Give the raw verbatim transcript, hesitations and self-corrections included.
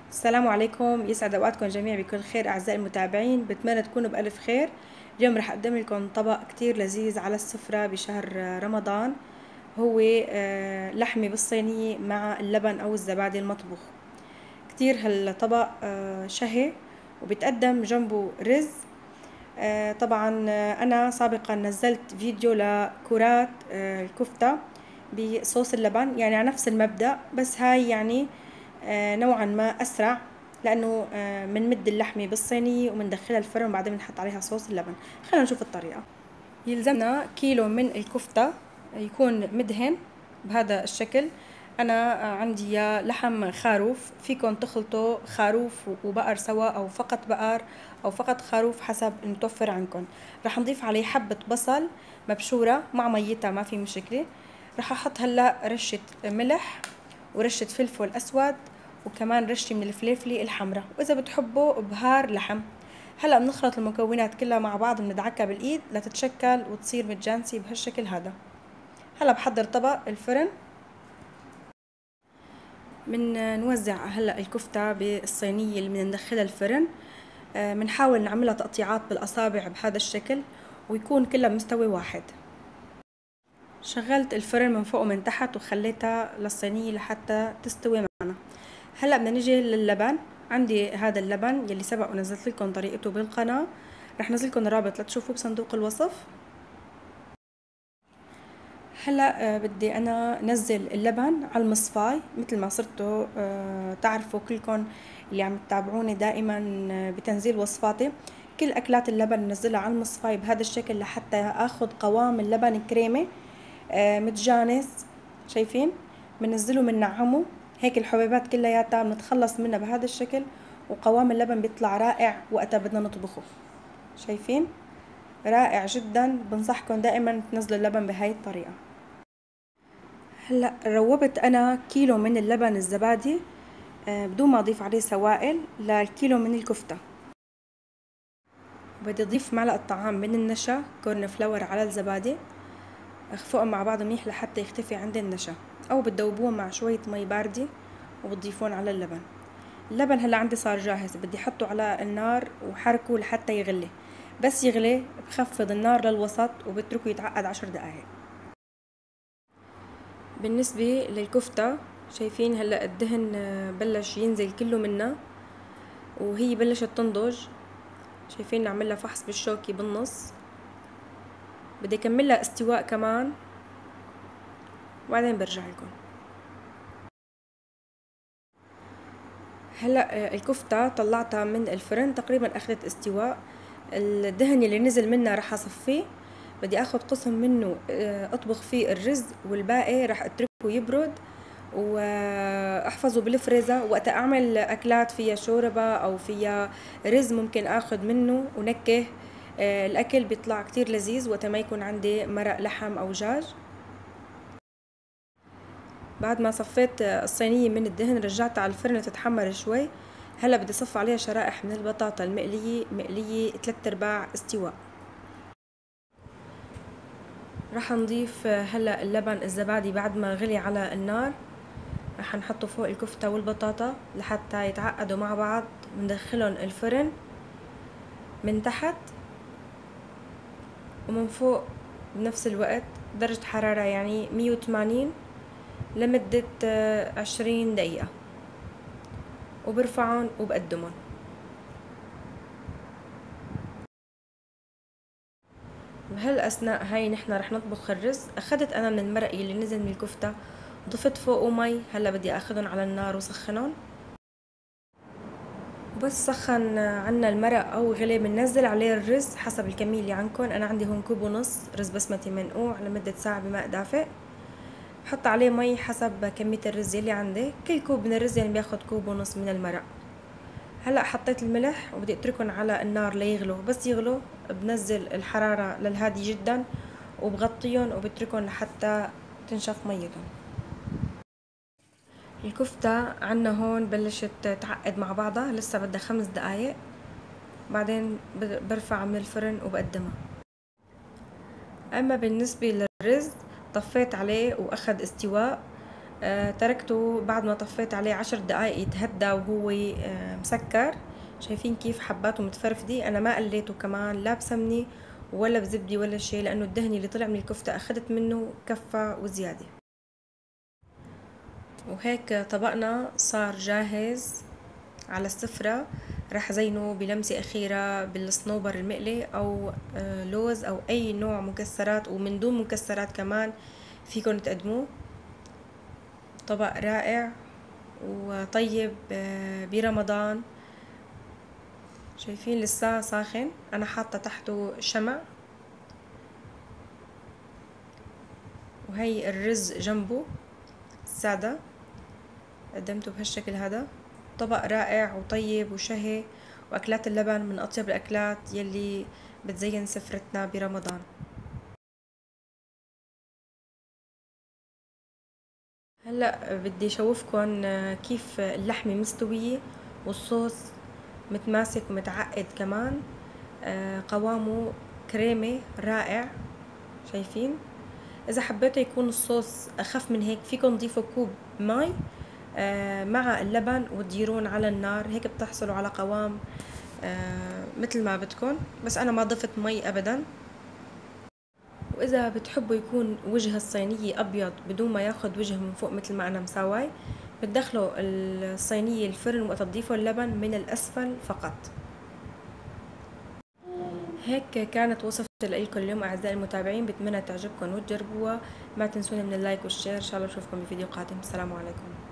السلام عليكم، يسعد اوقاتكم جميعا بكل خير. اعزائي المتابعين، بتمنى تكونوا بالف خير. اليوم رح اقدم لكم طبق كتير لذيذ على السفرة بشهر رمضان. هو آه، لحمة بالصينية مع اللبن او الزبادي المطبوخ. كتير هالطبق آه، شهي، وبتقدم جنبه رز. آه، طبعا آه، انا سابقا نزلت فيديو لكرات آه، الكفتة بصوص اللبن، يعني على نفس المبدأ، بس هاي يعني آه، نوعا ما اسرع، لانه بنمد اللحمه بالصينيه وبندخلها الفرن وبعدين بنحط عليها صوص اللبن. خلينا نشوف الطريقه. يلزمنا كيلو من الكفته يكون مدهن بهذا الشكل. انا عندي يا لحم خروف، فيكم تخلطوا خروف وبقر سوا، او فقط بقر او فقط خروف حسب المتوفر عندكم. رح نضيف عليه حبه بصل مبشوره مع ميتها، ما في مشكله. رح احط هلا رشه ملح ورشه فلفل اسود، وكمان رشه من الفليفله الحمراء، واذا بتحبوا بهار لحم. هلا بنخلط المكونات كلها مع بعض، بندعكها بالايد لتتشكل وتصير متجانسه بهالشكل هذا. هلا بحضر طبق الفرن. من نوزع هلا الكفته بالصينيه اللي بدنا ندخلها الفرن. بنحاول نعملها تقطيعات بالاصابع بهذا الشكل، ويكون كلها بمستوى واحد. شغلت الفرن من فوق ومن تحت وخليتها للصينيه لحتى تستوي معنا. هلا بدنا نجي للبن. عندي هذا اللبن يلي سبق ونزلت لكم طريقته بالقناه، رح نزل لكم الرابط لتشوفوه بصندوق الوصف. هلا بدي انا نزل اللبن على المصفاي، مثل ما صرتوا تعرفوا كلكم اللي عم تتابعوني دائما بتنزيل وصفاتي. كل اكلات اللبن ننزلها على المصفاي بهذا الشكل لحتى اخذ قوام اللبن كريمه متجانس. شايفين؟ بننزله بننعمه هيك، الحبيبات كلياتها بنتخلص منها بهذا الشكل، وقوام اللبن بيطلع رائع وقتها بدنا نطبخه. شايفين؟ رائع جدا. بنصحكم دائما تنزلوا اللبن بهاي الطريقه. هلا روبت انا كيلو من اللبن الزبادي بدون ما اضيف عليه سوائل للكيلو من الكفته. بدي اضيف معلقه طعام من النشا كورن فلاور على الزبادي، اخفقهم مع بعض منيح لحتى يختفي عندي النشا، او بتذوبوهم مع شويه مي بارده وبتضيفون على اللبن. اللبن هلا عندي صار جاهز، بدي احطه على النار وحركه لحتى يغلي. بس يغلي بخفض النار للوسط وبتركه يتعقد عشر دقائق. بالنسبة للكفتة، شايفين هلا الدهن بلش ينزل كله منها وهي بلشت تنضج. شايفين نعملها فحص بالشوكي بالنص. بدي اكملها استواء كمان وبعدين برجع لكم. هلا الكفتة طلعتها من الفرن، تقريبا اخذت استواء. الدهن اللي نزل منها رح اصفيه. بدي اخذ قسم منه اطبخ فيه الرز، والباقي رح اتركه يبرد واحفظه بالفريزر. وقت اعمل اكلات فيها شوربه او فيها رز ممكن اخذ منه ونكه الاكل، بيطلع كتير لذيذ وقت ما يكون عندي مرق لحم او دجاج. بعد ما صفيت الصينيه من الدهن رجعتها على الفرن تتحمر شوي. هلا بدي صف عليها شرائح من البطاطا المقليه، مقليه ثلاث ارباع استواء. راح نضيف هلا اللبن الزبادي بعد ما غلي على النار، راح نحطه فوق الكفتة والبطاطا لحتى يتعقدوا مع بعض. بندخلهم الفرن من تحت ومن فوق بنفس الوقت، درجة حرارة يعني مية وثمانين لمدة عشرين دقيقة، وبرفعهم وبقدمهم. بهالأثناء هاي نحنا رح نطبخ الرز. أخدت أنا من المرق اللي نزل من الكفتة، ضفت فوقه مي. هلا بدي أخذهم على النار وسخنهم. بس سخن عنا المرق او غلي بننزل عليه الرز حسب الكميه اللي عندكم. انا عندي هون كوب ونص رز بسمتي منقوع لمده ساعه بماء دافئ. بحط عليه مي حسب كميه الرز اللي عندي. كل كوب من الرز يعني بياخد كوب ونص من المرق. هلا حطيت الملح وبدي اتركهم على النار ليغلوا. بس يغلوا بنزل الحراره للهادي جدا وبغطيهم وبتركهم لحتى تنشف ميتهم. الكفتة عنا هون بلشت تعقد مع بعضها، لسه بدها خمس دقايق بعدين برفع من الفرن وبقدمها. اما بالنسبة للرز طفيت عليه واخد استواء. آه تركته بعد ما طفيت عليه عشر دقايق يتهدى وهو آه مسكر. شايفين كيف حباته متفرفدة. انا ما قليته كمان لا بسمنة ولا بزبدة ولا شيء، لانه الدهن اللي طلع من الكفتة اخذت منه كفة وزيادة. وهيك طبقنا صار جاهز على السفرة. راح زينه بلمسة أخيرة بالصنوبر المقلي أو لوز أو أي نوع مكسرات، ومن دون مكسرات كمان فيكن تقدموه. طبق رائع وطيب برمضان. شايفين لسه ساخن، أنا حاطة تحته شمع، وهي الرز جنبه سادة قدمته بهالشكل هذا. طبق رائع وطيب وشهي، وأكلات اللبن من أطيب الأكلات يلي بتزين سفرتنا برمضان. هلأ بدي أشوفكن كيف اللحمة مستوية والصوص متماسك ومتعقد كمان. قوامه كريمي رائع. شايفين؟ إذا حبيتوا يكون الصوص أخف من هيك فيكن تضيفوا كوب مي مع اللبن وتديرون على النار، هيك بتحصلوا على قوام مثل ما بدكن، بس أنا ما ضفت مي أبدا. وإذا بتحبوا يكون وجه الصينية أبيض بدون ما ياخد وجه من فوق مثل ما أنا مساواي، بتدخلوا الصينية الفرن وقت تضيفوا اللبن من الأسفل فقط. هيك كانت وصفتي لكم اليوم أعزائي المتابعين، بتمنى تعجبكم وتجربوها. ما تنسوني من اللايك والشير. إن شاء الله بشوفكم بفيديو قادم. السلام عليكم.